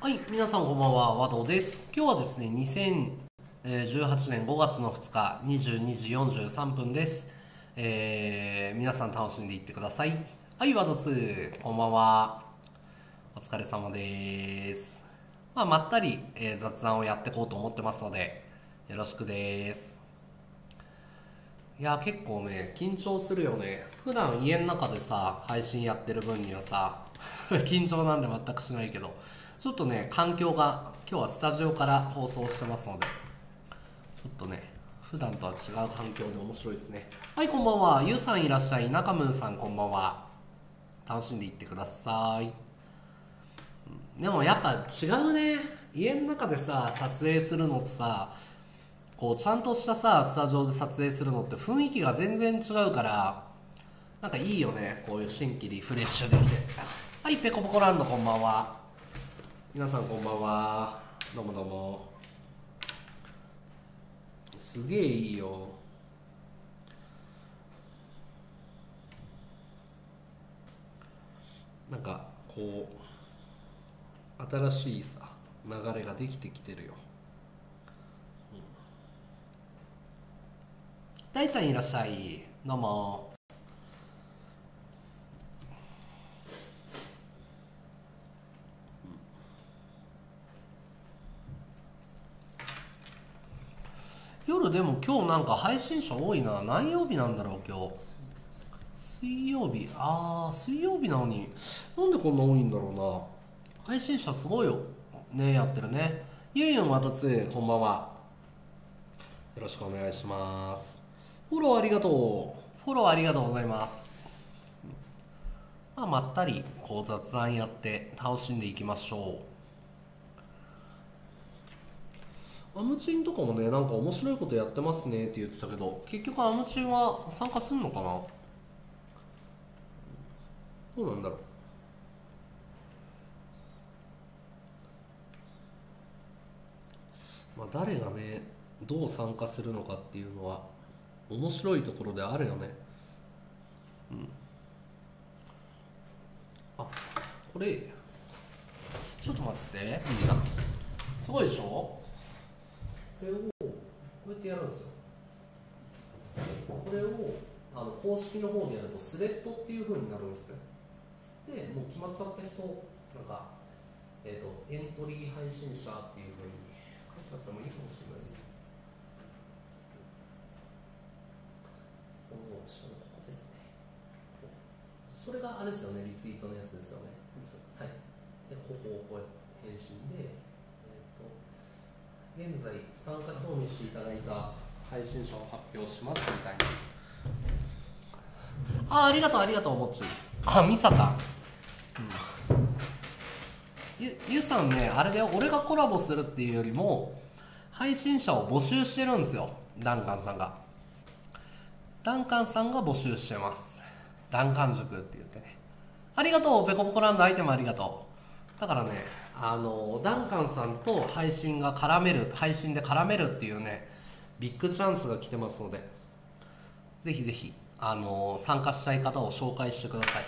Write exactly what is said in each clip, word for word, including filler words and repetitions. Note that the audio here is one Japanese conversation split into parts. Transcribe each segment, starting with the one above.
はい、皆さんこんばんは、和道です。今日はですね、にせんじゅうはちねんごがつのふつか、にじゅうにじよんじゅうさんぷんです。えー、皆さん楽しんでいってください。はい、和道ツー、こんばんは。お疲れ様です。まあ、まったり、えー雑談をやっていこうと思ってますので、よろしくです。いや、結構ね、緊張するよね。普段家の中でさ、配信やってる分にはさ、緊張なんで全くしないけど、ちょっとね、環境が、今日はスタジオから放送してますので、ちょっとね、普段とは違う環境で面白いですね。はい、こんばんは。ゆうさんいらっしゃい。中村さんこんばんは。楽しんでいってください。でもやっぱ違うね。家の中でさ、撮影するのってさ、こうちゃんとしたさスタジオで撮影するのって雰囲気が全然違うから、なんかいいよね、こういう新規リフレッシュできて。はい、ペコポコランドこんばんは。皆さんこんばんは。どうもどうも。すげえいいよ。なんかこう新しいさ流れができてきてるよ。大ちゃんいらっしゃい。どうも。夜でも今日なんか配信者多いな。何曜日なんだろう今日。水曜日。ああ、水曜日なのになんでこんな多いんだろうな。配信者すごいよね。やってるね。ゆうゆうまたつこんばんは。よろしくお願いします。フォローありがとう。フォローありがとうございます。まあ、まったりこう雑談やって楽しんでいきましょう。アムチンとかもね、なんか面白いことやってますねって言ってたけど、結局アムチンは参加すんのかな。どうなんだろう。まあ誰がねどう参加するのかっていうのは面白いところであるよね。あ、これちょっと待ってみんな、すごいでしょ。これをこうやってやるんですよ。これをあの公式の方でやるとスレッドっていう風になるんですね。でもう決まっちゃった人なんか、えー、とエントリー配信者っていう風に書いちゃってもいいかもしれないですね。この下のここですね。それがあれですよね、リツイートのやつですよね。はい。でここをこうやって返信で、えー、と現在参加表明していただいた配信者を発表しますみたいな。あ、ありがとうありがとうもっち。あ、ミサか。ゆゆさんね、あれで俺がコラボするっていうよりも配信者を募集してるんですよ。ダンカンさんがダンカンさんが募集してます。ダンカン塾って言ってね。ありがとうペコポコランドアイテムありがとう。だからね、あのダンカンさんと配信が絡める配信で絡めるっていうね、ビッグチャンスが来てますので、ぜひぜひあの参加したい方を紹介してください。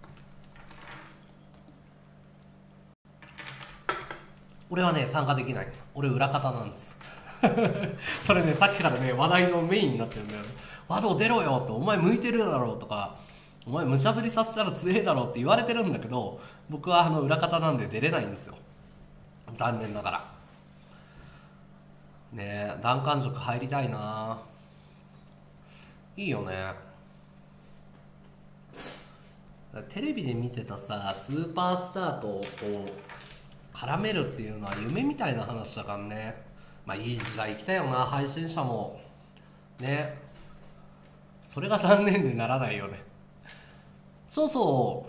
俺はね参加できない。俺裏方なんですそれね、さっきからね話題のメインになってるんだよね。和道出ろよって、お前向いてるだろうとか、お前無茶ぶりさせたら強えだろうって言われてるんだけど、僕はあの裏方なんで出れないんですよ、残念ながら。ねえ、難関塾入りたいな。いいよね。テレビで見てたさスーパースターとこう絡めるっていうのは夢みたいな話だからね。まあいい時代来たよな、配信者もね。それが残念でならないよね。そうそう、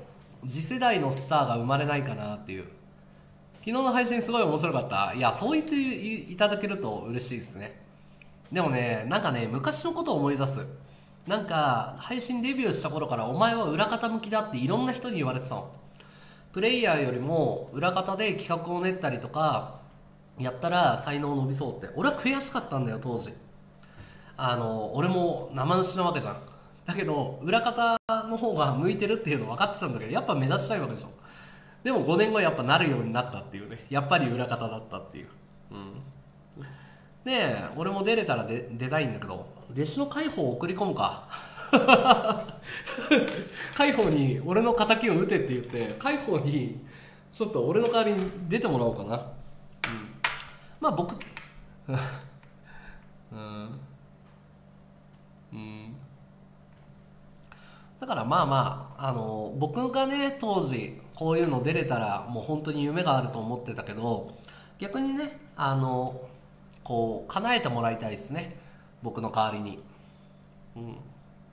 次世代のスターが生まれないかなっていう。昨日の配信すごい面白かった。いや、そう言っていただけると嬉しいですね。でもね、なんかね、昔のことを思い出す。なんか配信デビューした頃からお前は裏方向きだっていろんな人に言われてたの。プレイヤーよりも裏方で企画を練ったりとかやったら才能伸びそうって。俺は悔しかったんだよ当時。あの俺も生主なわけじゃん。だけど裏方の方が向いてるっていうの分かってたんだけど、やっぱ目指したいわけでしょ。 でもごねんごやっぱなるようになったっていうね、やっぱり裏方だったっていう。うん、で俺も出れたらで出たいんだけど、弟子の海宝を送り込むか。海宝に俺の敵を撃てって言って海宝にちょっと俺の代わりに出てもらおうかな。うん、まあ僕うん、うん、だからまあまあ、あの僕がね当時こういうの出れたらもう本当に夢があると思ってたけど、逆にねあのこう叶えてもらいたいですね、僕の代わりに。うん、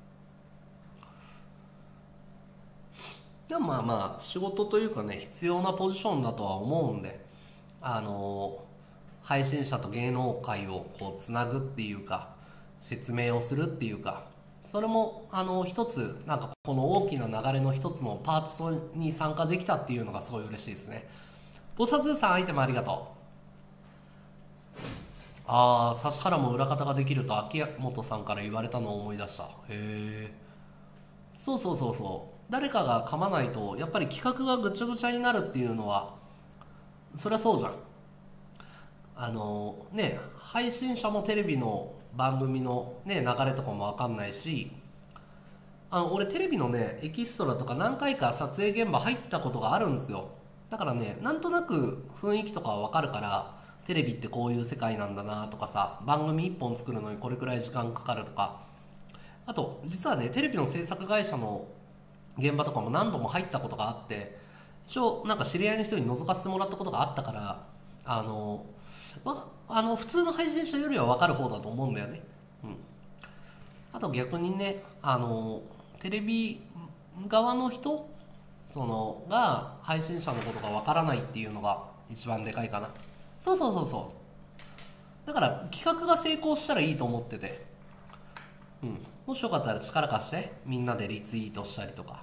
でもまあまあ仕事というかね必要なポジションだとは思うんで、あの配信者と芸能界をこうつなぐっていうか説明をするっていうか、それもあの一つなんかこの大きな流れの一つのパーツに参加できたっていうのがすごい嬉しいですね。ボサズーさんアイテムありがとう。ああ、指原も裏方ができると秋元さんから言われたのを思い出した。へえ。そうそうそうそう、誰かが噛まないとやっぱり企画がぐちゃぐちゃになるっていうのはそりゃそうじゃん。あのね、配信者もテレビの番組の、ね、流れとかも分かんないし、あの俺テレビのねエキストラとか何回か撮影現場入ったことがあるんですよ。だからねなんとなく雰囲気とかは分かるから、テレビってこういう世界なんだなとかさ、番組いっぽん作るのにこれくらい時間かかるとか、あと実はねテレビの制作会社の現場とかも何度も入ったことがあって、一応なんか知り合いの人に覗かせてもらったことがあったから、あのあの普通の配信者よりは分かる方だと思うんだよね。うん、あと逆にねあのテレビ側の人そのが配信者のことが分からないっていうのが一番でかいかな。そうそうそうそう、だから企画が成功したらいいと思ってて、うん、もしよかったら力貸してみんなでリツイートしたりとか。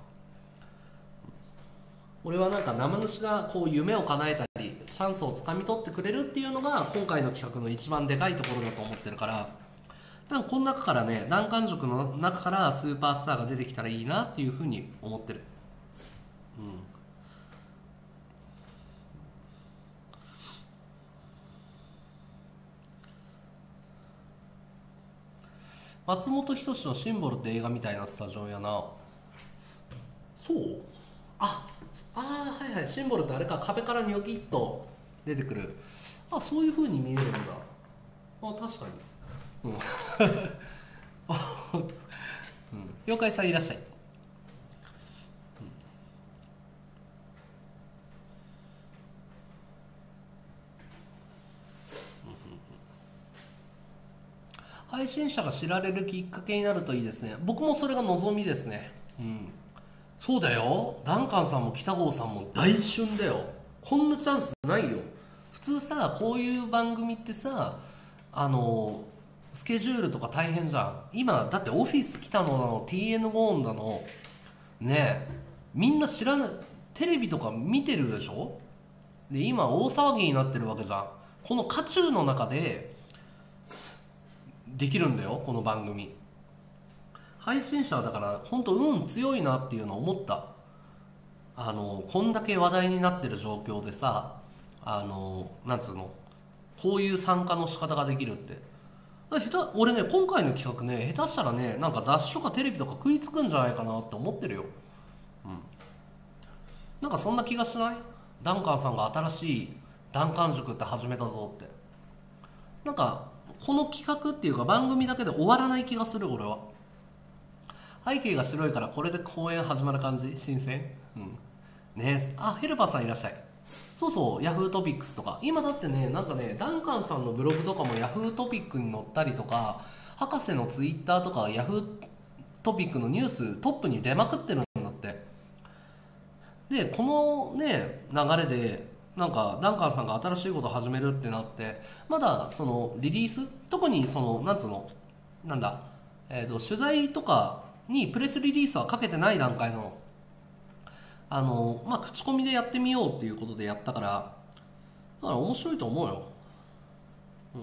俺はなんか生主がこう夢を叶えたりチャンスをつかみ取ってくれるっていうのが今回の企画の一番でかいところだと思ってるから、多分この中からね難関塾の中からスーパースターが出てきたらいいなっていうふうに思ってる。うん、松本人志のシンボルって映画みたいなスタジオやな。そう、ああーはいはい、シンボルってあれか、壁からニョキッと出てくる。あ、そういう風に見えるんだ。あ、確かに。うん、うん、妖怪さんいらっしゃい。配信者が知られるきっかけになるといいですね。僕もそれが望みですね。うん、そうだよ、ダンカンさんも北郷さんも大旬だよ。こんなチャンスないよ。普通さこういう番組ってさ、あのスケジュールとか大変じゃん。今だってオフィス来たのなの ティーエヌ ゴーンだのねえ、みんな知らない、テレビとか見てるでしょ。で今大騒ぎになってるわけじゃん。この渦中の中でできるんだよこの番組。配信者はだから本当運強いなっていうのを思った。あのこんだけ話題になってる状況でさ、あのなんつうの、こういう参加の仕方ができるって。下手俺ね今回の企画ね下手したらねなんか雑誌とかテレビとか食いつくんじゃないかなって思ってるよ。うん、なんかそんな気がしない？ダンカンさんが新しいダンカン塾って始めたぞって。なんかこの企画っていうか番組だけで終わらない気がする俺は。背景が白いからこれで公演始まる感じ新鮮。うんねえ、あヘルパーさんいらっしゃい。そうそう、ヤフートピックスとか今だってね、なんかねダンカンさんのブログとかもヤフートピックに載ったりとか、博士のツイッターとかヤフートピックのニューストップに出まくってるんだって。でこのね流れでなんかダンカンさんが新しいことを始めるってなって、まだそのリリース特にそのなんつうのなんだ、えー、と取材とかにプレスリリースはかけてない段階の、あのまあ口コミでやってみようっていうことでやったから、だから面白いと思うよ。うん、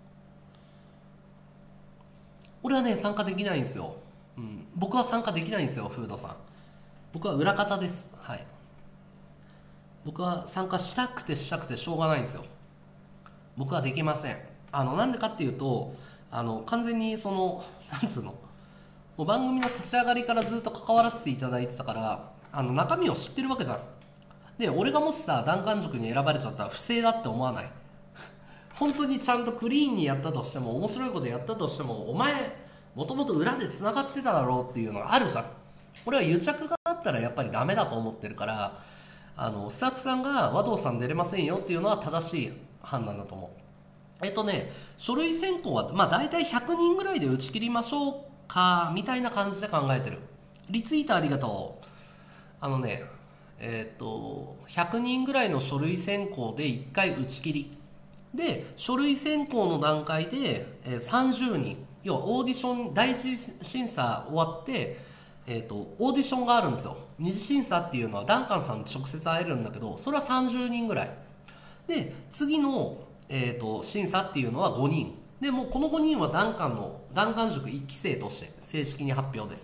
俺はね参加できないんですよ。うん、僕は参加できないんですよフードさん。僕は裏方です。はい。 僕は参加したくてしたくてしょうがないんですよ。僕はできません。あのなんでかっていうと、あの完全にそのなんつうの、もう番組の立ち上がりからずっと関わらせていただいてたから、あの中身を知ってるわけじゃん。で俺がもしさ難関塾に選ばれちゃったら不正だって思わない？本当にちゃんとクリーンにやったとしても、面白いことやったとしても、お前もともと裏でつながってただろうっていうのがあるじゃん。俺は癒着があったらやっぱりダメだと思ってるから、あのスタッフさんが和道さん出れませんよっていうのは正しい判断だと思う。えっとね書類選考はまあ大体ひゃくにんぐらいで打ち切りましょうかみたいな感じで考えてる。リツイートありがとう。あのねえっとひゃくにんぐらいの書類選考でいっかい打ち切りで、書類選考の段階で、えー、さんじゅうにん、要はオーディション第一審査終わって、えー、とオーディションがあるんですよ。二次審査っていうのはダンカンさんと直接会えるんだけど、それはさんじゅうにんぐらいで、次の、えー、と審査っていうのはごにんで、もうこのごにんはダンカンのダンカン塾いっき生として正式に発表です。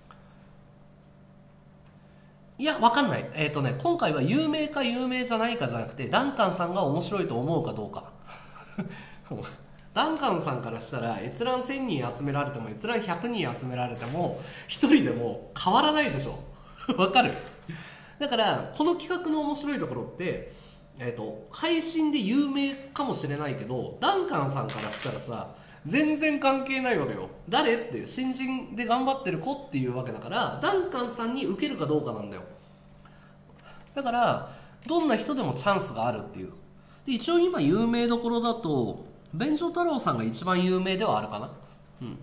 いや、わかんない。えっ、とね、今回は有名か有名じゃないかじゃなくて、ダンカンさんが面白いと思うかどうか。ダンカンさんからしたら、閲覧せんにん集められても、閲覧ひゃくにん集められても、ひとりでも変わらないでしょ。わかる？だから、この企画の面白いところって、えっ、と、配信で有名かもしれないけど、ダンカンさんからしたらさ、全然関係ないわけよ。誰って新人で頑張ってる子っていうわけだから、ダンカンさんに受けるかどうかなんだよ。だからどんな人でもチャンスがあるっていう。で一応今有名どころだと弁所太郎さんが一番有名ではあるかな。うん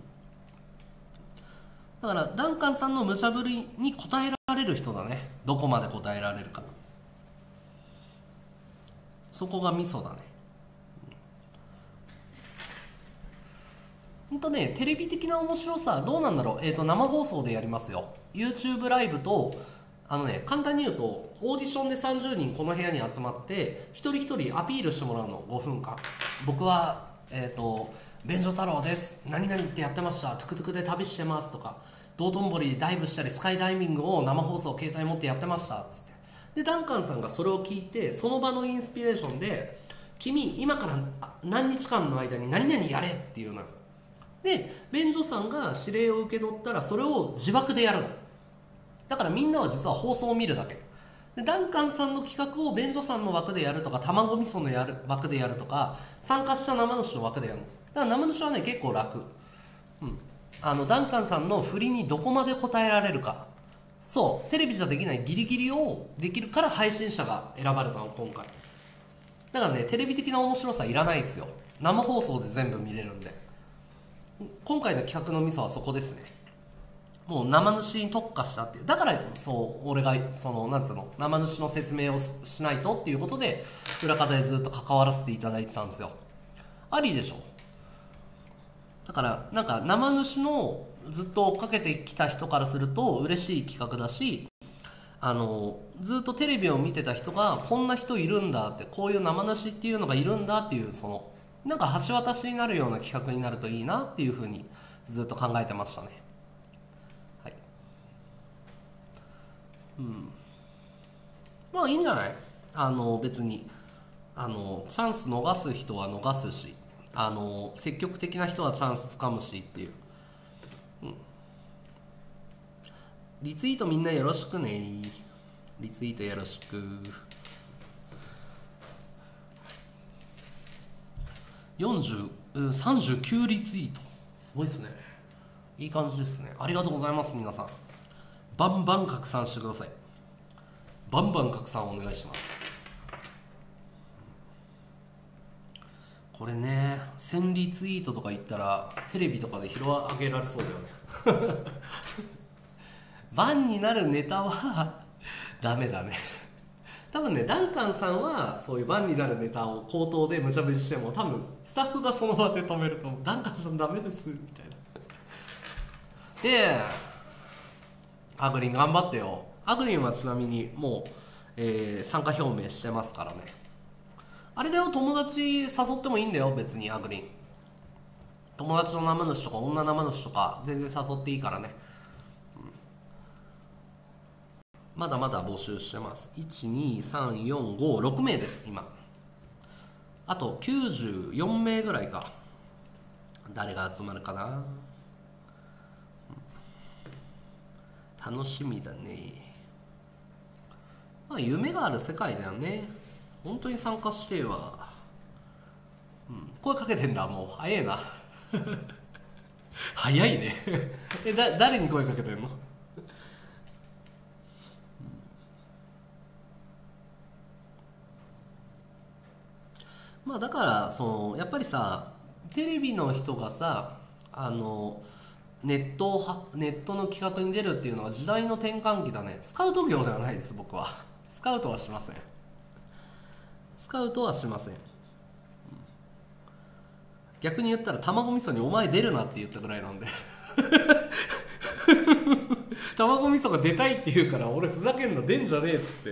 だからダンカンさんの無茶ぶりに答えられる人だね。どこまで答えられるか、そこがミソだね。ほんとね、テレビ的な面白さどうなんだろう。えっ、と生放送でやりますよ。 YouTube ライブと、あのね簡単に言うとオーディションでさんじゅうにんこの部屋に集まって一人一人アピールしてもらうの。ごふんかん。僕はえっ、と弁所太郎です、何々ってやってました、トゥクトゥクで旅してますとか、道頓堀でダイブしたりスカイダイビングを生放送携帯持ってやってましたっつって、でダンカンさんがそれを聞いて、その場のインスピレーションで君今から何日間の間に何々やれっていうので、便所さんが指令を受け取ったらそれを自爆でやるの。だからみんなは実は放送を見るだけで、ダンカンさんの企画を便所さんの枠でやるとか、卵味噌のやる枠でやるとか、参加した生主の枠でやるの。だから生主はね結構楽。うんあのダンカンさんの振りにどこまで答えられるか、そうテレビじゃできないギリギリをできるから配信者が選ばれたの今回。だからねテレビ的な面白さいらないですよ。生放送で全部見れるんで。今回の企画のミソはそこですね。もう生主に特化したっていう。だからそう俺がそのなんつうの生主の説明をしないとっていうことで裏方でずっと関わらせていただいてたんですよ。ありでしょ。だからなんか生主のずっと追っかけてきた人からすると嬉しい企画だし、あのずっとテレビを見てた人がこんな人いるんだって、こういう生主っていうのがいるんだっていう、そのなんか橋渡しになるような企画になるといいなっていうふうにずっと考えてましたね。はい。うんまあいいんじゃない。あの別にあのチャンス逃す人は逃すし、あの積極的な人はチャンスつかむしっていう、うん、リツイートみんなよろしくね。リツイートよろしく。よんじゅう、さんじゅうきゅうリツイート、すごいですね。いい感じですね。ありがとうございます。皆さんバンバン拡散してください。バンバン拡散お願いします。これねせんリツイートとか言ったらテレビとかで拾い上げられそうだよね。バンになるネタはダメだね。多分ねダンカンさんはそういうバンになるネタを口頭で無茶ぶりしても多分スタッフがその場で止めると思う。ダンカンさんダメですみたいな。でアグリン頑張ってよ。アグリンはちなみにもう、えー参加表明してますからね。あれだよ、友達誘ってもいいんだよ別に。アグリン友達の生主とか女生主とか全然誘っていいからね。 まだまだ募集してます。いちにさんよんごろくめいです今。あときゅうじゅうよんめいぐらいか。誰が集まるかな。楽しみだね。まあ夢がある世界だよね。本当に参加しては、うん、声かけてんだ。もう早いな早いねえだ誰に声かけてんの？まあだからそのやっぱりさ、テレビの人がさ、あのネットをはネットの企画に出るっていうのは時代の転換期だね。スカウト業ではないです。僕はスカウトはしません。スカウトはしません。逆に言ったら卵味噌にお前出るなって言ったぐらいなんで卵味噌が出たいって言うから俺ふざけんな出んじゃねえっつって、うん、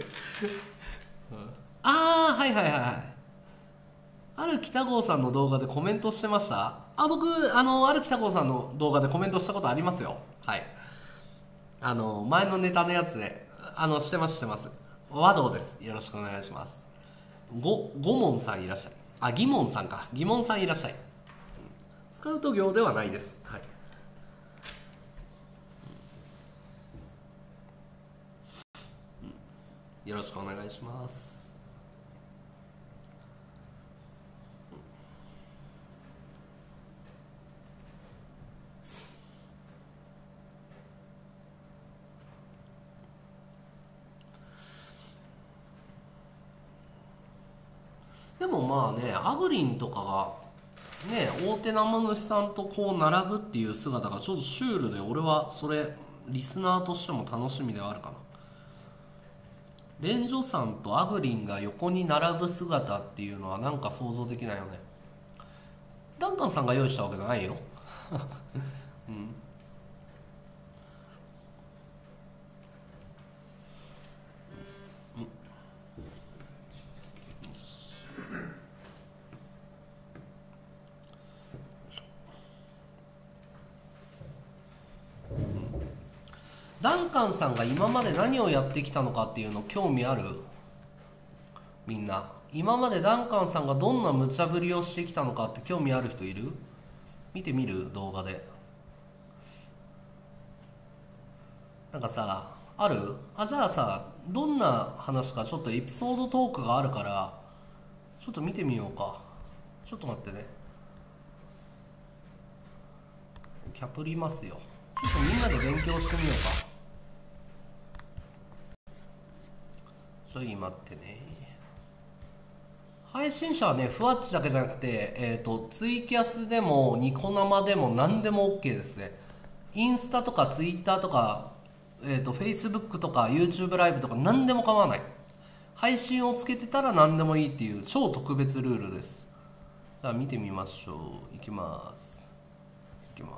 ああはいはいはいはい。ある北郷さんの動画でコメントしてました。あ、僕あのある北郷さんの動画でコメントしたことありますよ。はい、あの前のネタのやつであのしてますしてます。和道です。よろしくお願いします。ごご問さんいらっしゃい。あ、疑問さんか。疑問さんいらっしゃい。スカウト業ではないです。はい。よろしくお願いします。でもまあね、アグリンとかがね、大手生主さんとこう並ぶっていう姿がちょっとシュールで、俺はそれリスナーとしても楽しみではあるかな。便所さんとアグリンが横に並ぶ姿っていうのはなんか想像できないよね。ダンカンさんが用意したわけじゃないようん。ダンカンさんが今まで何をやってきたのかっていうの興味ある？みんな今までダンカンさんがどんな無茶ぶりをしてきたのかって興味ある人いる？見てみる？動画でなんかさある？あ、じゃあさ、どんな話かちょっとエピソードトークがあるからちょっと見てみようか。ちょっと待ってね、キャプりますよ。ちょっとみんなで勉強してみようか。ちょっと待ってね。配信者はね、ふわっちだけじゃなくて、えーと、ツイキャスでもニコ生でも何でも OK ですね。インスタとかツイッターとか、えーと、Facebook とか YouTube ライブとか何でも構わない。配信をつけてたら何でもいいっていう超特別ルールです。じゃあ見てみましょう。いきます。いきます。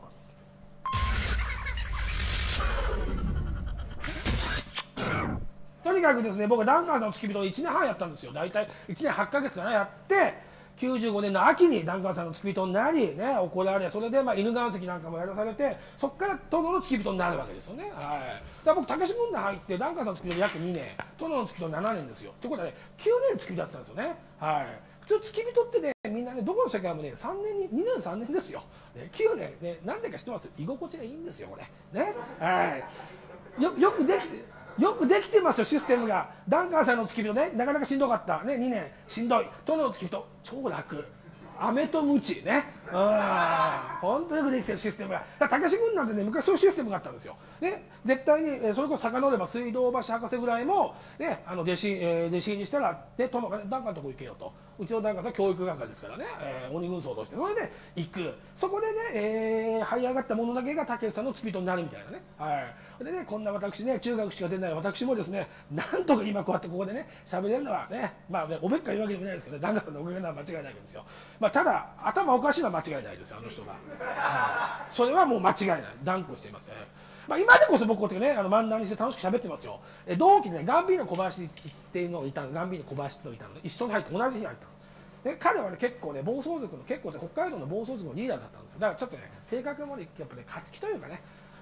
とにかくですね、僕はダンカンさんの付き人をいちねんはんやったんですよ。大体いちねんはちかげつかなやって、きゅうじゅうごねんの秋にダンカンさんの付き人になり、ね、怒られ、それでまあ犬岩石なんかもやらされて、そこから殿の付き人になるわけですよね。はい、だから僕、たけし軍団入って、ダンカンさんの付き人約にねん、殿の付き人ななねんですよ。ということはね、きゅうねん付き人やってたんですよね。はい、普通、付き人ってね、みんなね、どこの世界もね、さんねんに、にねん、さんねんですよ。ね、きゅうねん、ね、何年か知ってます？居心地がいいんですよ、これ。ね、はい、よよくできて。よくできてますよ、システムが。ダンカンさんの付き人ね、なかなかしんどかった、ね、にねんしんどい。殿の付き人、超楽。飴とムチね、うん、本当によくできてるシステムが。だからたけし軍なんてね、昔そういうシステムがあったんですよ。ね、絶対に、えー、それこそ遡れば水道橋博士ぐらいも、ね、あの弟子、えー、弟子入りしたら、ね、殿がね、ダンカンのとこ行けよと。うちのダンカンさん教育係ですからね、えー、鬼軍曹として、それで行く。そこでね、えー、這い上がった者だけがたけしさんの付き人になるみたいなね。はい、でね、こんな私ね、中学しか出ない私もですね、なんとか今こうやってここでね、喋れるのはね、まあね、おべっか言うわけでもないですけどね、ダンカンさんのおかげなのは間違いないわけですよ。まあ、ただ、頭おかしいのは間違いないですよ、あの人が。はい、それはもう間違いない。断固していますね。まあ、今でこそ僕こうやってね、あの漫談にして楽しく喋ってますよ。え同期でね、ガンビーノ小林っていうのがいたの、ガンビーノ小林っていうのがいたので、一緒に入って同じ日に入ったの。ね、彼はね、結構ね、暴走族の、結構ね、北海道の暴走族のリーダーだったんですよ。だからちょっとね、性格もね、やっぱね、勝ち気というかね、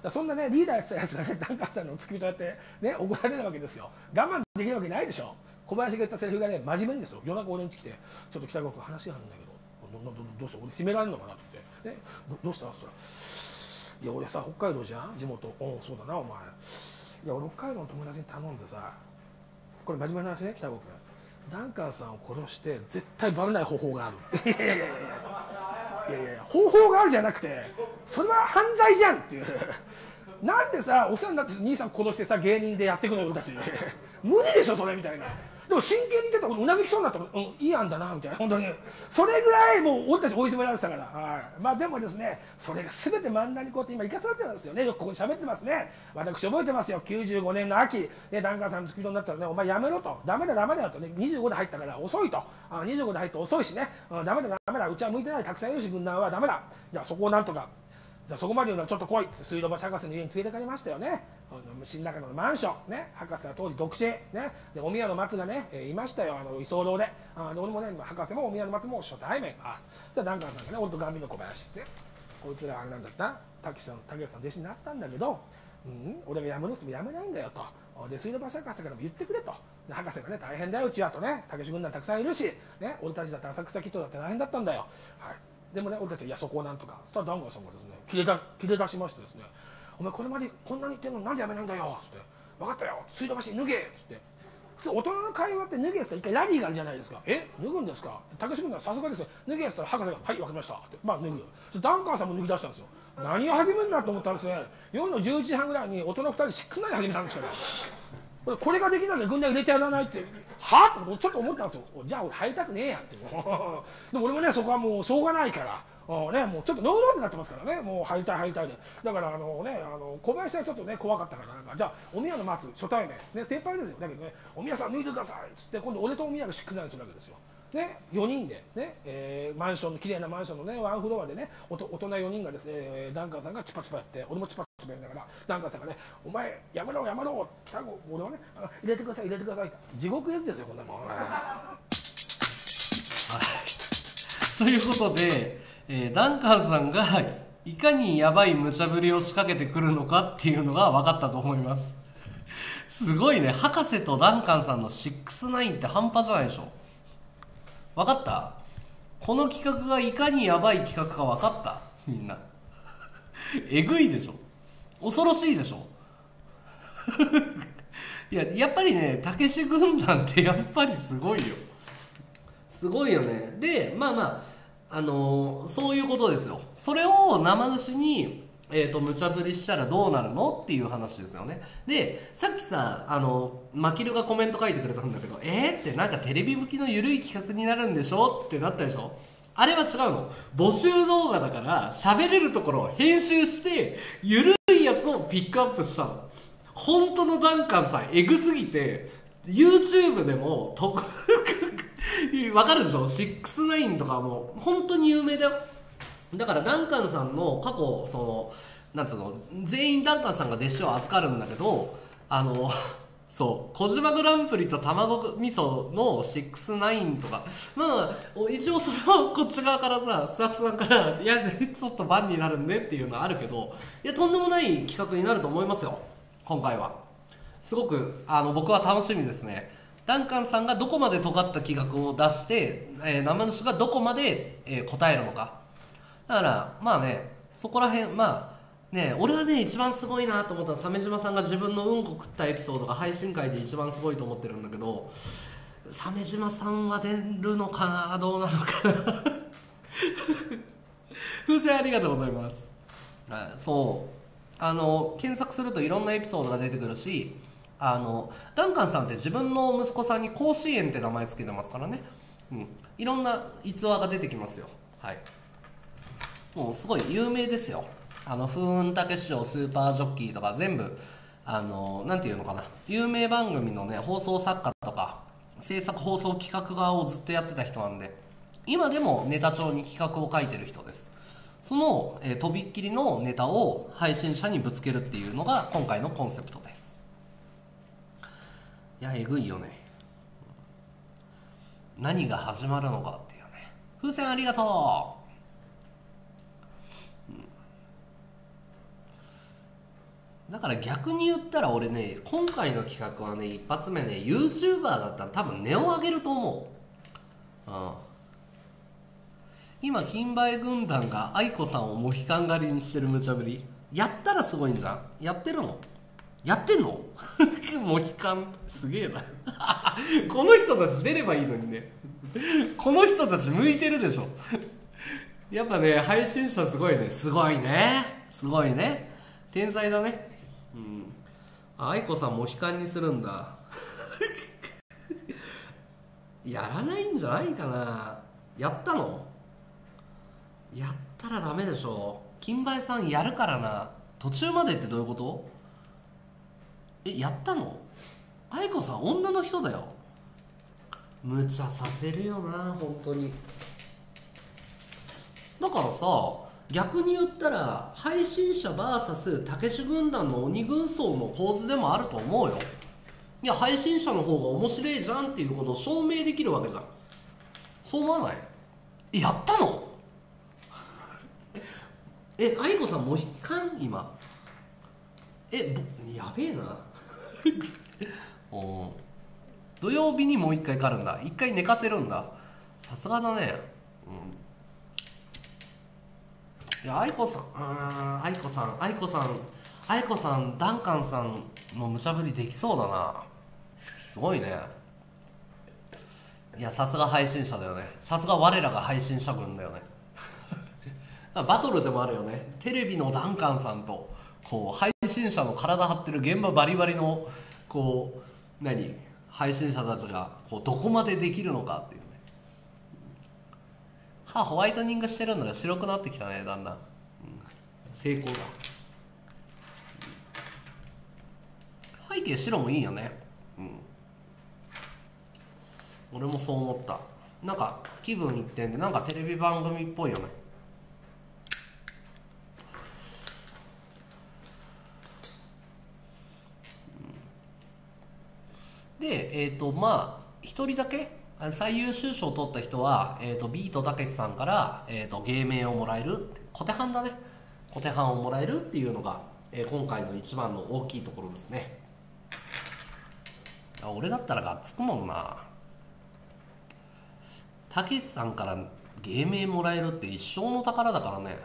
らそんなねリーダーやってたやつがねダンカンさんの付き人やってね怒られるわけですよ。我慢できるわけないでしょ。小林が言ったセリフがね真面目にですよ。夜中俺に来てちょっと北川君話があるんだけど ど, ど, どうしよう俺閉められるのかなって言って、ね、ど, どうしたって言ったら、いや俺さ北海道じゃん地元。おそうだなお前。いや俺北海道の友達に頼んでさ、これ真面目な話ね北川君、ダンカンさんを殺して絶対バレない方法がある。いやいやいやいやいやいや方法があるじゃなくてそれは犯罪じゃんっていう。なんでさお世話になって兄さん殺してさ芸人でやっていくのよ俺たち。無理でしょそれみたいな。でも真剣に言ってたらうなずきそうになったら、うん、いい案だなみたいな。本当にそれぐらいもう俺たち追い詰められてたから、はい、まあでもですねそれが全て漫画にこうやって今生かされてるんですよね。よくここに喋ってますね。私覚えてますよ。きゅうじゅうごねんの秋、ね、ダンカンさんの付き人になったらねお前やめろと、ダメだダメだよとね、にじゅうごで入ったから遅いと、あにじゅうごで入って遅いしね、うん、ダメだダメだうちは向いてないたくさんいるし軍団はダメだ、じゃあそこをなんとか、じゃあそこまで言うのはちょっと来いって水道橋博士の家に連れてかれましたよね。新中野のマンションね、博士は当時独身ね、でお宮の松がね、えー、いましたよ、あの居候で、あで俺もね博士もお宮の松も初対面、あでダンカンさんがね俺とガンビの小林ってこいつらあれなんだったたけしさんたけしさんの弟子になったんだけど、うん、俺が辞めるっても辞めないんだよと、で水道橋博士からも言ってくれと、で博士がね大変だようちはとね、たけし軍団たくさんいるし、ね、俺たちだって浅草キッドだって大変だったんだよ、はい、でもね俺たちはいやそこをなんとか、そしたらダンカンさんがですね切れだ切れ出しましてですね、お前これまでこんなに言ってんのになんでやめないんだよっつって、分かったよ水道橋脱げっつって、普通大人の会話って脱げっつったら一回ラリーがあるじゃないですか。え脱ぐんですか、たけし軍団さすがですよ、脱げっつったら博士がはい分かりましたって、まあ脱ぐ。ダンカンさんも脱ぎ出したんですよ。何を始めるんだと思ったんですね。夜のじゅういちじはんぐらいに大人ふたりシックスナイン始めたんですから、これができなきゃ軍団入れてやらないって、はっちょっと思ったんですよ。じゃあ俺入りたくねえやってでも俺もねそこはもうしょうがないからあね、もうちょっとノーローになってますからね、もう入りたい入りたいで、だからあの、ね、あの小林はちょっとね怖かったからなんか、じゃあお宮の松初対面、ね、先輩ですよ、だけどねお宮さん脱いでくださいっつって今度俺とお宮がシックスナインするわけですよ、ね、よにんで、ねえー、マンションの綺麗なマンションの、ね、ワンフロアでねおと大人よにんがですね、えー、ダンカンさんがチュパチュパやって俺もチュパチュパやりながらダンカンさんがねお前やめろやめろ北郷俺はね入れてください入れてくださいって地獄絵図ですよこんなもん。 ということで、えー、ダンカンさんがいかにやばい無茶ぶりを仕掛けてくるのかっていうのが分かったと思います。すごいね、博士とダンカンさんのろくじゅうきゅうって半端じゃないでしょ。分かった？この企画がいかにやばい企画か分かった？みんなえぐいでしょ、恐ろしいでしょいややっぱりねたけし軍団ってやっぱりすごいよ、すごいよね。でまあまああのー、そういうことですよ。それを生主に、えー、と無茶ぶりしたらどうなるのっていう話ですよね。でさっきさあのマキルがコメント書いてくれたんだけど、えー、ってなんかテレビ向きの緩い企画になるんでしょってなったでしょ。あれは違うの、募集動画だから喋れるところを編集して緩いやつをピックアップしたの。本当のダンカンさんエグすぎて YouTube でもとわかるでしょ。ろくじゅうきゅうとかも本当に有名だよ。だからダンカンさんの過去そのなんつうの全員ダンカンさんが弟子を預かるんだけど、あのそう小島グランプリと卵味噌のろくじゅうきゅうとか、まあ一応それはこっち側からさスタッフさんからいやちょっとバンになるんでっていうのはあるけど、いやとんでもない企画になると思いますよ。今回はすごくあの僕は楽しみですね。ダンカンさんがどこまで尖った企画を出して、えー、生主がどこまで、えー、答えるのか。だからまあねそこら辺まあね、俺はね一番すごいなと思ったら鮫島さんが自分のうんこ食ったエピソードが配信会で一番すごいと思ってるんだけど、鮫島さんは出るのかなどうなのかな風船ありがとうございます。そうあの検索するといろんなエピソードが出てくるし、あのダンカンさんって自分の息子さんに甲子園って名前つけてますからね、うん、いろんな逸話が出てきますよ。はい、もうすごい有名ですよ。あの風雲竹市場スーパージョッキーとか全部あのなんていうのかな、有名番組のね放送作家とか制作放送企画側をずっとやってた人なんで、今でもネタ帳に企画を書いてる人です。その、えー、とびっきりのネタを配信者にぶつけるっていうのが今回のコンセプトです。いやえぐいよね、何が始まるのかっていうね。風船ありがとう。 だから逆に言ったら俺ね、今回の企画はね、一発目ね YouTuber だったら多分値を上げると思う。うん、今金梅軍団が愛子さんをモヒカン狩りにしてる無茶ぶりやったらすごいんじゃん。やってるのやってんのモヒカンすげえなこの人たち出ればいいのにねこの人たち向いてるでしょやっぱね配信者すごいね。すごいねすごいね天才だね。うん、あ、愛子さんモヒカンにするんだやらないんじゃないかな。やったのやったらダメでしょ。金梅さんやるからな。途中までってどういうこと？え、やったの？愛子さん女の人だよ。無茶させるよな本当に。だからさ、逆に言ったら配信者 ブイエス たけし軍団の鬼軍曹の構図でもあると思うよ。いや配信者の方が面白いじゃんっていうことを証明できるわけじゃん。そう思わない？え、やったのえ、愛子さんモヒカン今え、やべえなお土曜日にもう一回狩るんだ。一回寝かせるんだ。さすがだね。うん、いや愛子さん、うん愛子さん愛子さん愛子さんダンカンさんの無茶ぶりできそうだな。すごいね。いやさすが配信者だよね。さすが我らが配信者軍だよねバトルでもあるよね。テレビのダンカンさんとこう配信者の体張ってる現場バリバリのこう何配信者たちがこうどこまでできるのかっていうね。歯ホワイトニングしてるのが白くなってきたねだんだん、うん、成功だ。背景白もいいよね。うん、俺もそう思った。なんか気分一転でなんかテレビ番組っぽいよね。で、えーとまあひとりだけ最優秀賞を取った人は、えー、とビートたけしさんから、えー、と芸名をもらえる、小手半だね、小手半をもらえるっていうのが、えー、今回の一番の大きいところですね。あ、俺だったらがっつくもんな。たけしさんから芸名もらえるって一生の宝だからね。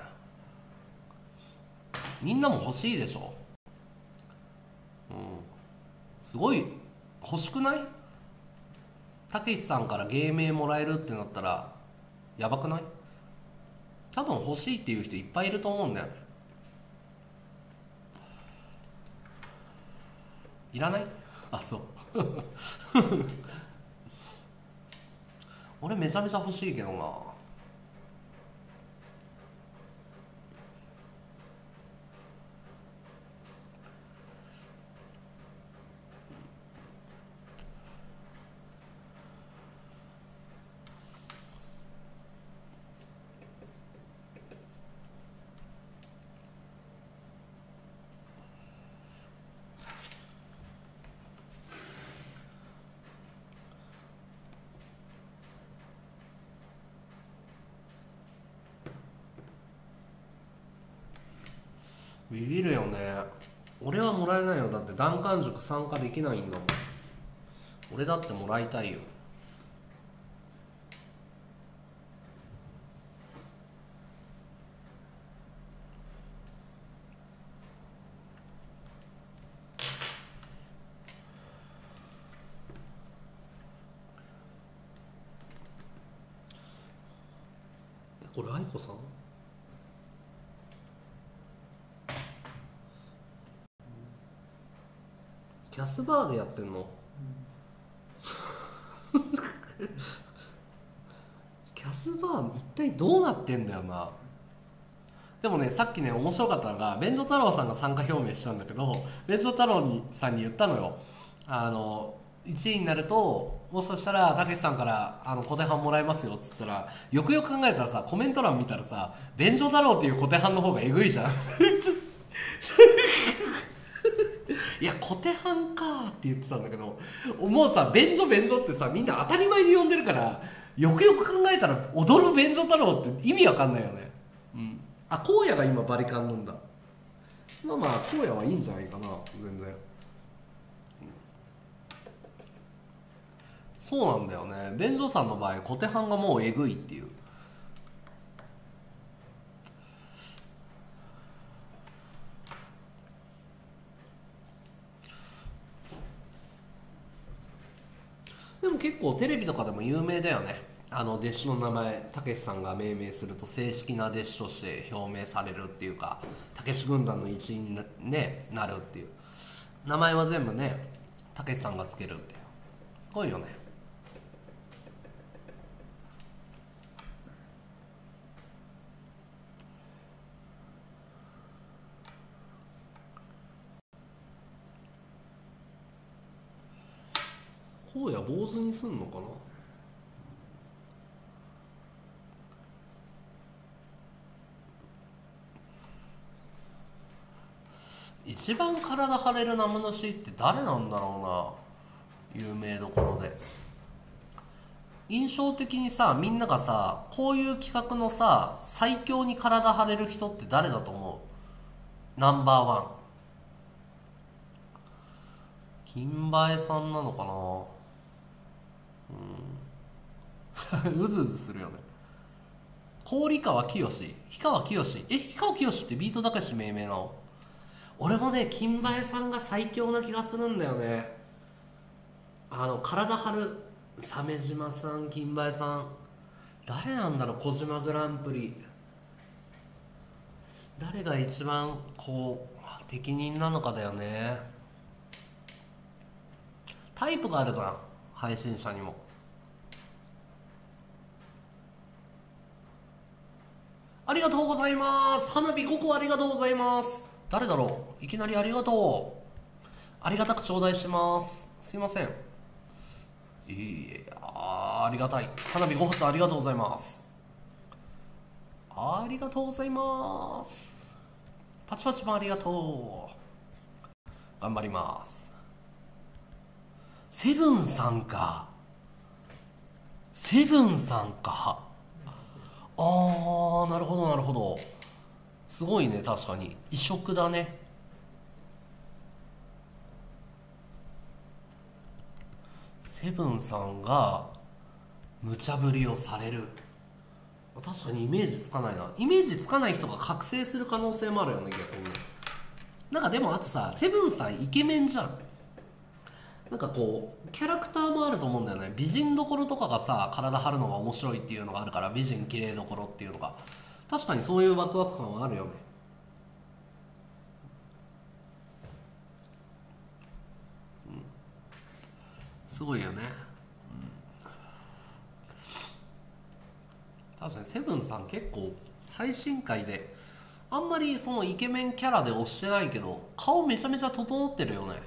みんなも欲しいでしょ。うん、すごい欲しくない？たけしさんから芸名もらえるってなったらやばくない？多分欲しいっていう人いっぱいいると思うんだよね。いらない？あ、そう俺めちゃめちゃ欲しいけどな。ビビるよね。俺はもらえないよ。だって難関塾参加できないんだもん。俺だってもらいたいよ。これ愛子さん？キャスバーでやってんの？キャスバー一体どうなってんだよな。でもね、さっきね面白かったのが便所太郎さんが参加表明したんだけど、便所太郎にさんに言ったのよ。あのいちいになるともしかしたらたけしさんからあの小手半もらえますよっつったら、よくよく考えたらさ、コメント欄見たらさ、便所太郎っていう小手半の方がえぐいじゃんいや小手半かーって言ってたんだけど、もうさ便所便所ってさみんな当たり前に呼んでるから、よくよく考えたら踊る便所太郎って意味わかんないよね。うん、あ、荒野が今バリカンなんだ。 まあまあ荒野はいいんじゃないかな全然。そうなんだよね。便所さんの場合小手半がもうえぐいっていう。でも結構テレビとかでも有名だよね。あの弟子の名前たけしさんが命名すると正式な弟子として表明されるっていうか、たけし軍団の一員にな、ね、なるっていう名前は全部ねたけしさんがつけるっていう、すごいよね。荒野坊主にすんのかな。一番体張れる生主って誰なんだろうな、有名どころで。印象的にさ、みんながさこういう企画のさ最強に体張れる人って誰だと思う？ナンバーワン金馬恵さんなのかな。うんうずうずするよね。氷川きよし、氷川きよし、え氷川きよしってビートたけし命名なの？俺もね金馬恵さんが最強な気がするんだよね。あの体張る鮫島さん、金馬恵さん、誰なんだろう。小島グランプリ誰が一番こう適任なのかだよね。タイプがあるじゃん配信者にも。ありがとうございます。花火ごこありがとうございます。誰だろう。いきなりありがとう。ありがたく頂戴します。すいません。いやありがたい。花火ご発ありがとうございます。ありがとうございます。パチパチもありがとう。頑張ります。セブンさんか。セブンさんか。あーなるほどなるほど。すごいね、確かに異色だね。セブンさんが無茶ぶりをされる。確かにイメージつかないな。イメージつかない人が覚醒する可能性もあるよね、逆にね。なんかでもあとさ、セブンさんイケメンじゃん。なんかこうキャラクターもあると思うんだよね。美人どころとかがさ体張るのが面白いっていうのがあるから、美人綺麗どころっていうのが確かにそういうワクワク感はあるよね。すごいよね、うん、確かにセブンさん結構配信会であんまりそのイケメンキャラで推してないけど顔めちゃめちゃ整ってるよね、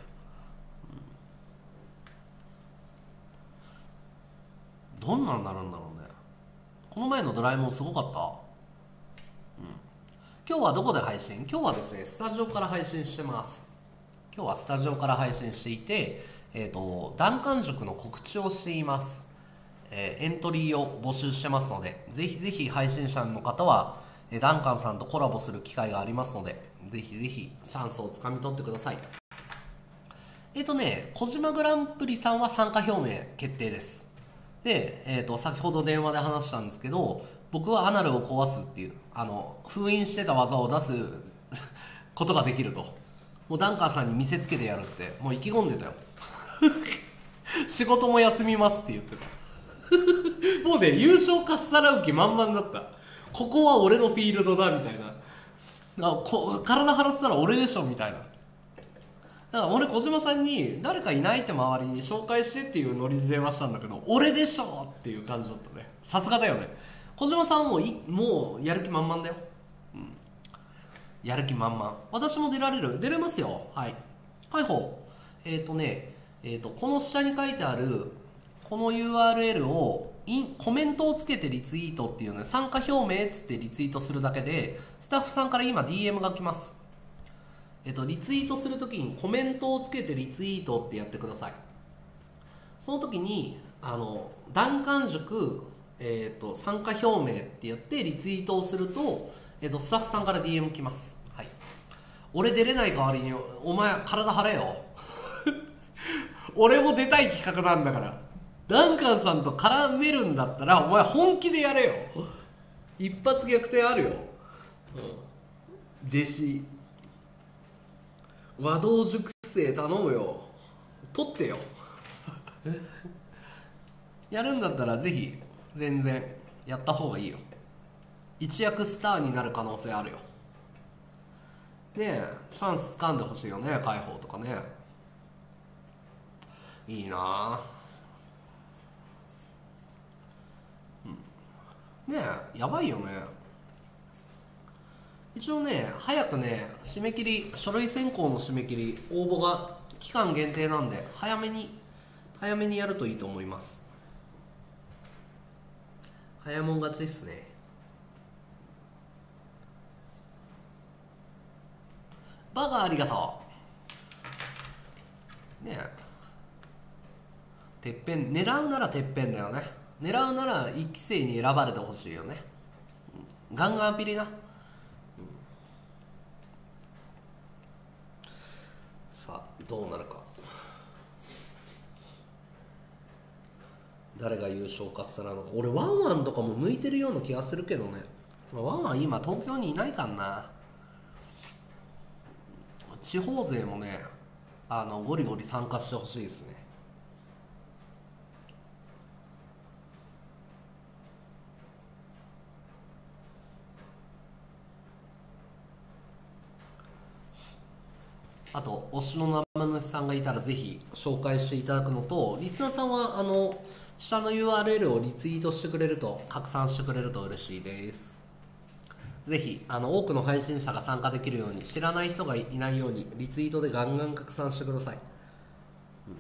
うん、どんなんなるんだろうね。この前のドラえもんすごかった、うん、今日はどこで配信？今日はですねスタジオから配信してます。今日はスタジオから配信していて、えーと、談感塾の告知をしています、えー、エントリーを募集してますので、ぜひぜひ配信者の方は、えー、ダンカンさんとコラボする機会がありますので、ぜひぜひチャンスをつかみ取ってください。えっ、ー、とね、小島グランプリさんは参加表明決定です。で、えーと、先ほど電話で話したんですけど、僕はアナルを壊すっていう、あの、封印してた技を出すことができると。もうダンカーさんに見せつけてやるってもう意気込んでたよ仕事も休みますって言ってたもうね優勝かっさらう気満々だった。ここは俺のフィールドだみたいな、あこ体張らせたら俺でしょみたいな。だから俺小島さんに誰かいないって周りに紹介してっていうノリで電話したんだけど、俺でしょっていう感じだったね。さすがだよね。小島さんもいもうやる気満々だよ。やる気満々。私も出られる？出れますよ。はい。はいほう。えっ、ー、とね、えっ、ー、と、この下に書いてある、この ユーアールエル をイン、コメントをつけてリツイートっていうね、参加表明っつってリツイートするだけで、スタッフさんから今 ディーエム が来ます。えっ、ー、と、リツイートするときにコメントをつけてリツイートってやってください。その時に、あの、談感塾、えっ、ー、と、参加表明ってやってリツイートをすると、えっと、スタッフさんから ディーエム 来ます。はい。 俺出れない代わりにお前体張れよ俺も出たい企画なんだから。ダンカンさんと絡めるんだったらお前本気でやれよ。一発逆転あるよ、うん、弟子和道塾生頼むよ、取ってよやるんだったらぜひ全然やった方がいいよ。一躍スターになる可能性あるよ。ねえ、チャンス掴んでほしいよね、解放とかね。いいなあ、うん、ねえ、やばいよね。一応ね、早くね、締め切り、書類選考の締め切り、応募が期間限定なんで、早めに、早めにやるといいと思います。早もん勝ちっすね。バカありがとう。ねえ。てっぺん、狙うならてっぺんだよね。狙うなら一期生に選ばれてほしいよね。ガンガンアピリな。うん、さあ、どうなるか。誰が優勝かすらのか。俺ワンワンとかも向いてるような気がするけどね。ワンワン今東京にいないかんな。地方勢もね、あのゴリゴリ参加してほしいですね。あと推しの生主さんがいたらぜひ紹介していただくのと、リスナーさんはあの下の ユーアールエル をリツイートしてくれると、拡散してくれると嬉しいです。ぜひあの多くの配信者が参加できるように、知らない人がいないようにリツイートでガンガン拡散してください、うん、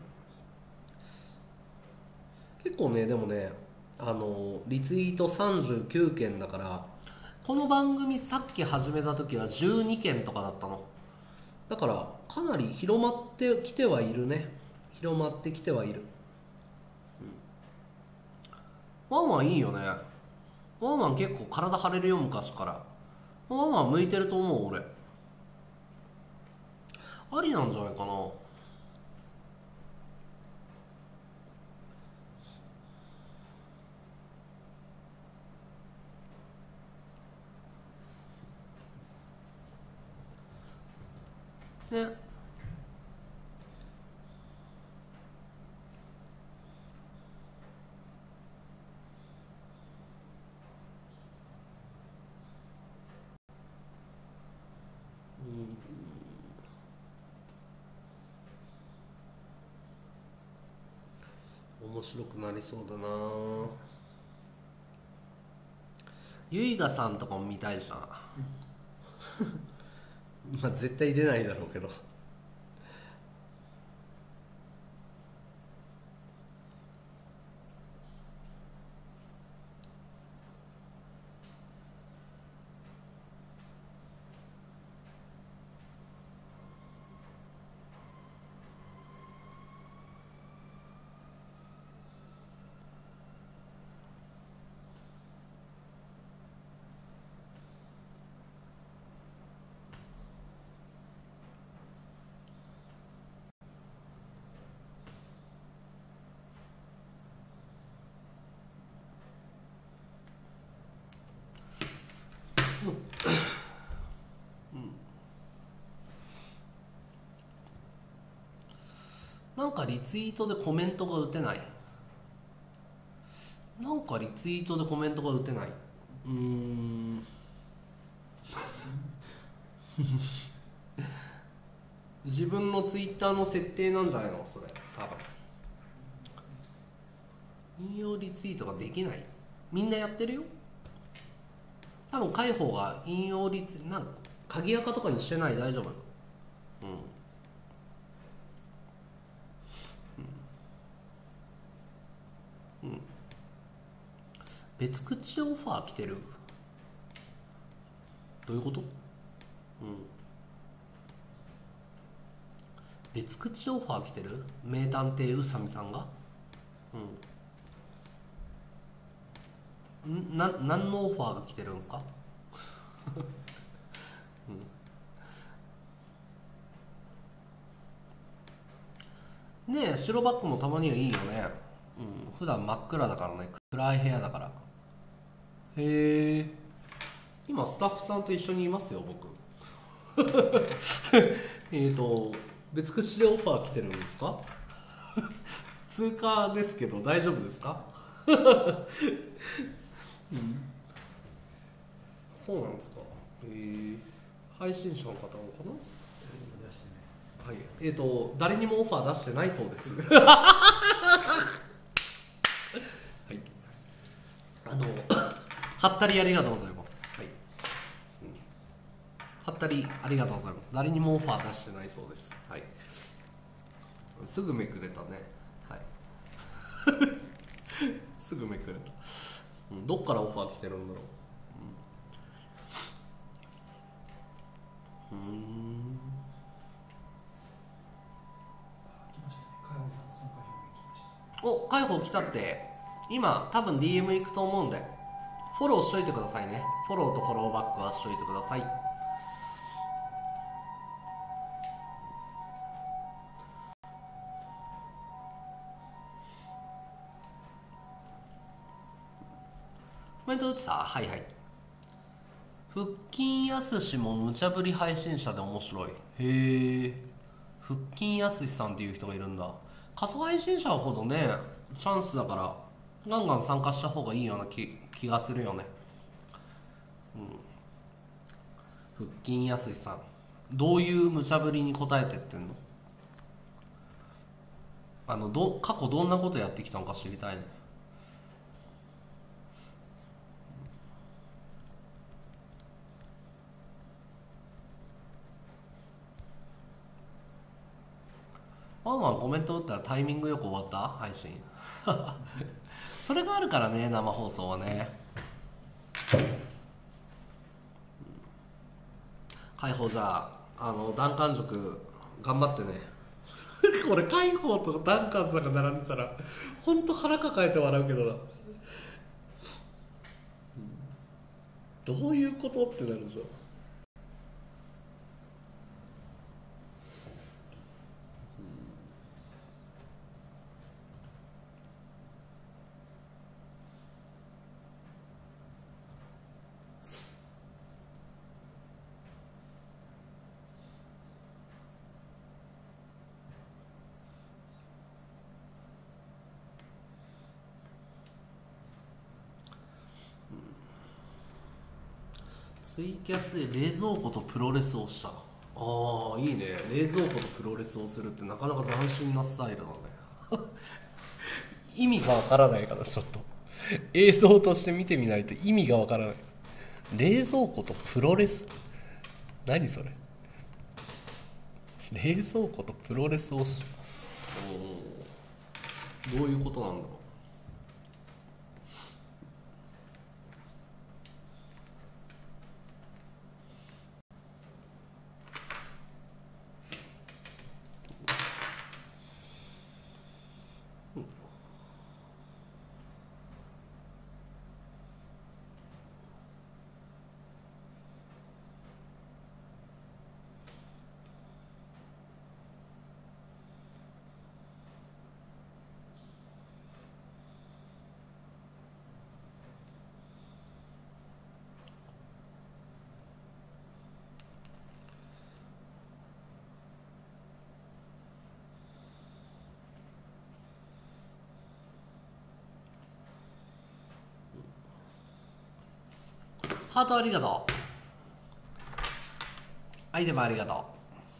結構ね、でもね、あのリツイートさんじゅうきゅうけんだから、この番組さっき始めた時はじゅうにけんとかだったの。だからかなり広まってきてはいるね。広まってきてはいる、うん、ワンワンいいよね。ワンワン結構体張れるよ、昔から。ワンワン向いてると思う、俺。ありなんじゃないかな。ね。面白くなりそうだな。ゆいがさんとかも見たいじゃんまあ絶対出ないだろうけど。なんかリツイートでコメントが打てない。なんかリツイートでコメントが打てない。うーん自分のツイッターの設定なんじゃないのそれ。多分引用リツイートができない。みんなやってるよ。多分開放が引用リツなんか鍵垢とかにしてない。大丈夫。うんうん、別口オファー来てる。どういうこと？うん、別口オファー来てる。名探偵宇佐美さんが。うんんな何のオファーが来てるんですか、うん、 ねえ、白バックもたまにはいいよね。うん、普段真っ暗だからね、暗い部屋だから。へえ。今スタッフさんと一緒にいますよ僕。えっと別口でオファー来てるんですか？通過ですけど大丈夫ですか？うん、そうなんですか。へえ。配信者の方なのかな。はい、えーと誰にもオファー出してないそうです。はい、あのはったりありがとうございます。はい、うん、はったりありがとうございます。誰にもオファー出してないそうです。はい、すぐめくれたね。はい、すぐめくれた。うん、どっからオファー来てるんだろう。うん、うーん、お、開放来たって。今多分 ディーエム 行くと思うんでフォローしといてくださいね。フォローとフォローバックはしといてください。コメント打ってた？はいはい。腹筋やすしも無茶ぶり配信者で面白い。へえ。腹筋やすしさんっていう人がいるんだ。仮想配信者ほどねチャンスだからガンガン参加した方がいいような 気, 気がするよね。うん、腹筋やすしさんどういう無茶ぶりに答えてってんの？あのど過去どんなことやってきたのか知りたいね。ワンワンコメント打ったらタイミングよく終わった配信。それがあるからね生放送はね。解放じゃああのダンカン塾頑張ってね。これ解放とダンカンさんが並んでたらほんと腹抱えて笑うけどな。どういうことってなるでしょ。ツイキャスで冷蔵庫とプロレスをした。ああいいね。冷蔵庫とプロレスをするってなかなか斬新なスタイルだね。意味がわからないからちょっと映像として見てみないと意味がわからない。冷蔵庫とプロレス、何それ。冷蔵庫とプロレスをし、おどういうことなんだろう。ハートありがとう。アイテムありがとう。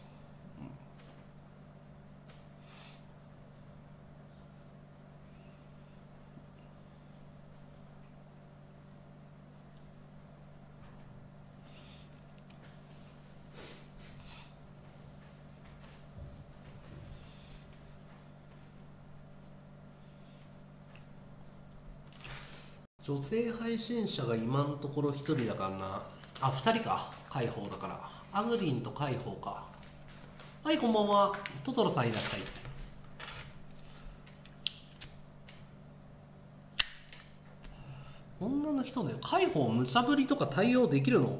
女性配信者が今のところひとりだからなあ。ふたりか。解放だからアグリンと解放か。はい、こんばんは。トトロさんいらっしゃい。女の人で解放無茶ぶりとか対応できるの？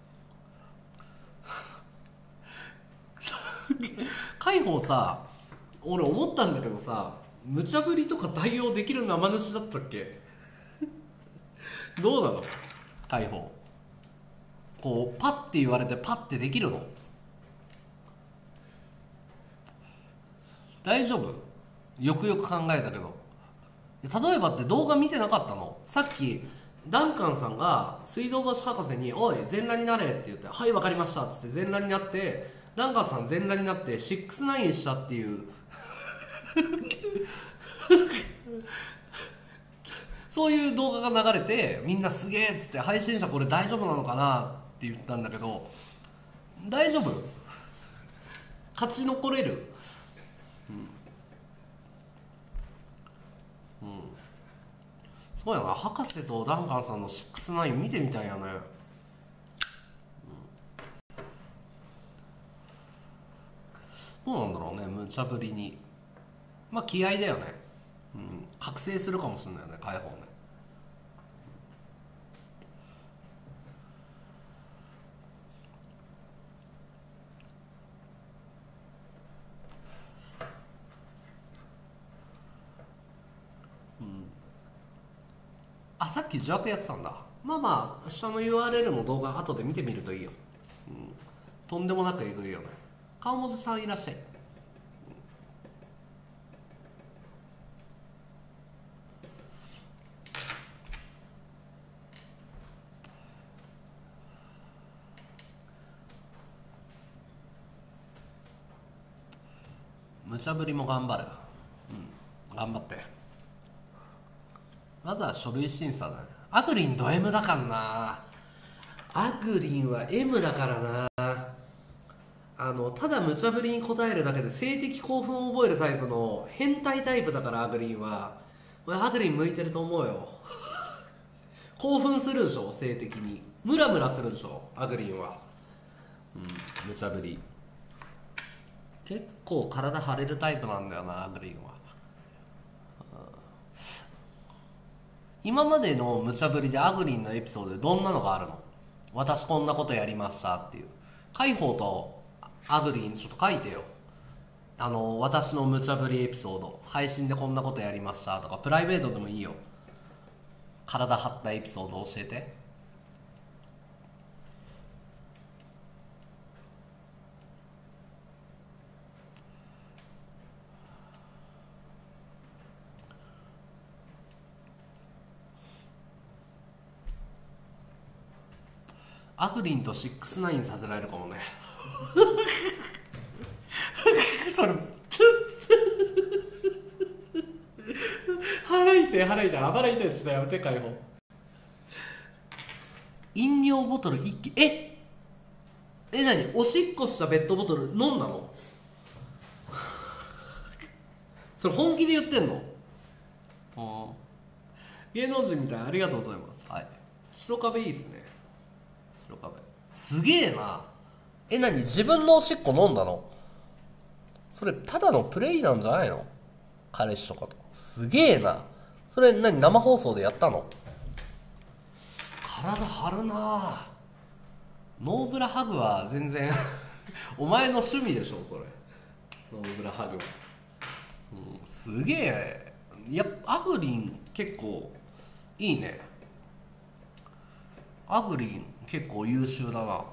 解放さ俺思ったんだけどさ、無茶ぶりとか対応できる生主だったっけ？どうなの解放。こうパッて言われてパッてできるの？大丈夫？よくよく考えたけど、例えばって動画見てなかったの？さっきダンカンさんが水道橋博士に「おい全裸になれ」って言って「はい分かりました」っつって全裸になって、ダンカンさん全裸になってシックスナインしたっていうそういう動画が流れて、みんなすげえっつって、配信者これ大丈夫なのかなって言ったんだけど、大丈夫？勝ち残れる？うん、うん、そうやな。博士とダンカンさんのシックスナイン見てみたいよね。どうなんだろうね、無茶ぶりに。まあ気合だよね。うん、覚醒するかもしれないよね、解放ね。あ、さっき自白やってたんだ。まあまあ下の ユーアールエル の動画後で見てみるといいよ。うん、とんでもなくえぐいよね。顔文字さんいらっしゃい。無茶ぶりも頑張る。うん、頑張って。まずは書類審査だね。アグリンド M だからな。アグリンは M だからな。あのただ無茶ぶりに答えるだけで性的興奮を覚えるタイプの変態タイプだから、アグリンは。これアグリン向いてると思うよ。興奮するでしょ、性的にムラムラするでしょ、アグリンは。うん、無茶ぶり結構体張れるタイプなんだよな、アグリンは。今までの無茶ぶりでアグリンのエピソードでどんなのがあるの？私こんなことやりましたっていう。海宝とアグリンちょっと書いてよ。あの私の無茶ぶりエピソード、配信でこんなことやりましたとか、プライベートでもいいよ。体張ったエピソード教えて。アグリンとシックスナインさせられるかもね。それ腹痛い腹痛いあばら痛い、ちょっとやめて解放。飲料ボトル一気、ええ何、おしっこしたペットボトル飲んだの？それ本気で言ってんの？あ芸能人みたい、ありがとうございます。はい、白壁いいっすね。白壁すげえな。え何、自分のおしっこ飲んだの？それただのプレイなんじゃないの？彼氏とかと。すげえな。それ何、生放送でやったの？体張るな。ノーブラハグは全然お前の趣味でしょそれ。ノーブラハグは、うん、すげえ。いやアグリン結構いいね。アグリン結構優秀だな、うん、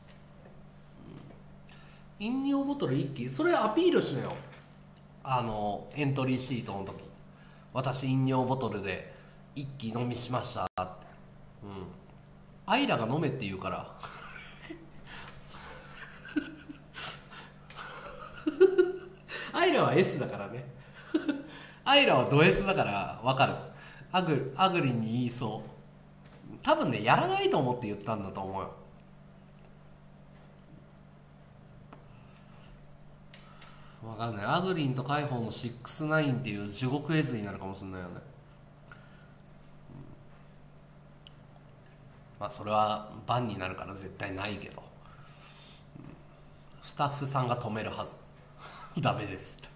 飲料ボトル一気、それアピールしなよ。あのエントリーシートの時、私飲料ボトルで一気飲みしましたって。うん、アイラが飲めって言うからアイラは S だからねアイラはド S だから分かる。アグアグリに言いそう。多分ね、やらないと思って言ったんだと思うよ。分かんない。アグリンとカイホンのシックスナインっていう地獄絵図になるかもしれないよね、うん、まあそれはバンになるから絶対ないけど、うん、スタッフさんが止めるはずダメですって。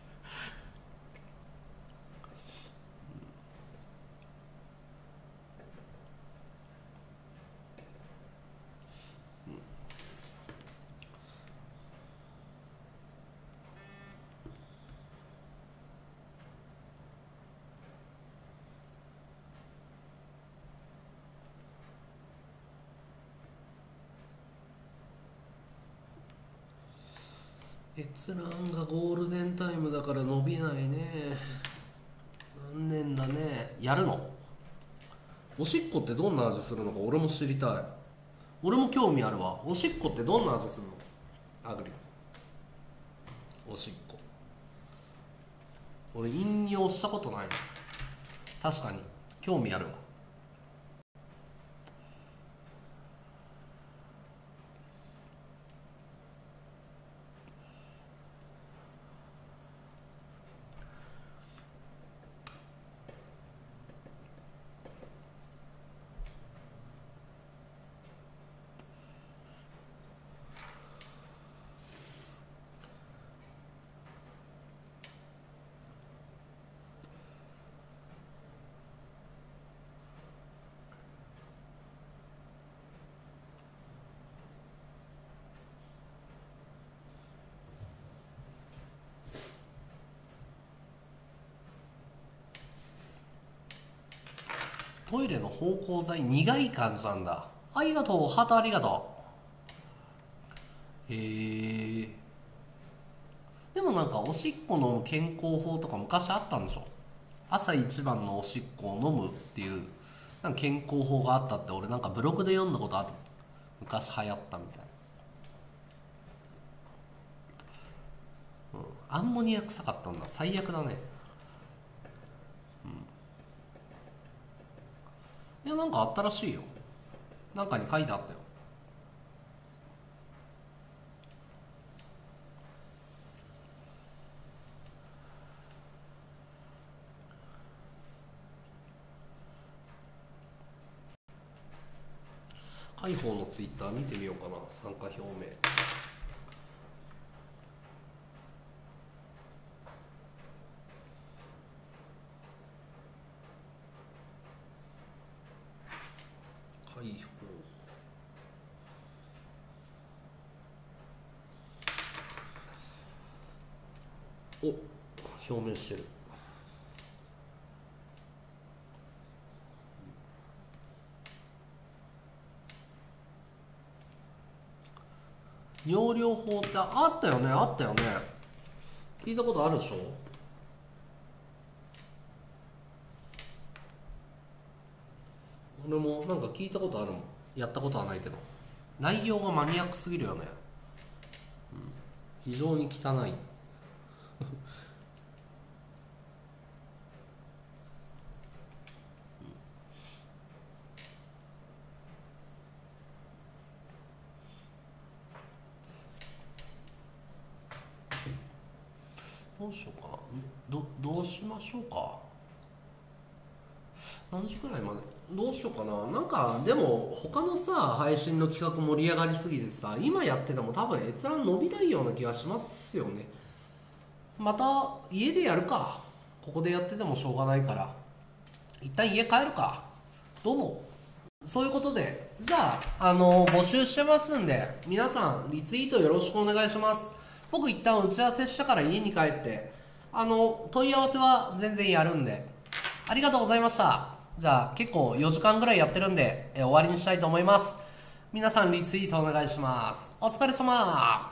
閲覧がゴールデンタイムだから伸びないね。残念だね。やるの？おしっこってどんな味するのか俺も知りたい。俺も興味あるわ。おしっこってどんな味するの？アグリおしっこ、俺飲尿したことないな。確かに興味あるわ。トイレの芳香剤苦い感じなんだ。ありがとう、ハートありがとう。へえ。でもなんかおしっこの健康法とか昔あったんでしょ。朝一番のおしっこを飲むっていうなんか健康法があったって俺なんかブログで読んだことある。昔流行ったみたいな、うん、アンモニア臭かったんだ。最悪だね。いやなんかあったらしいよ。なんかに書いてあったよ。海宝のツイッター見てみようかな。参加表明。海宝お、表明してる。尿量法ってあったよね。あったよね。聞いたことあるでしょ。俺もなんか聞いたことあるもん。やったことはないけど内容がマニアックすぎるよね、うん、非常に汚いどうしようかな。どどうしましょうか。何時くらいまでどうしようかな。なんかでも他のさ配信の企画盛り上がりすぎてさ今やってても多分閲覧伸びないような気がしますよね。また家でやるか。ここでやっててもしょうがないから一旦家帰るか。どうも。そういうことでじゃあ、あの募集してますんで皆さんリツイートよろしくお願いします。僕一旦打ち合わせしたから家に帰ってあの問い合わせは全然やるんで。ありがとうございました。じゃあ結構よじかんぐらいやってるんでえ終わりにしたいと思います。皆さんリツイートお願いします。お疲れ様。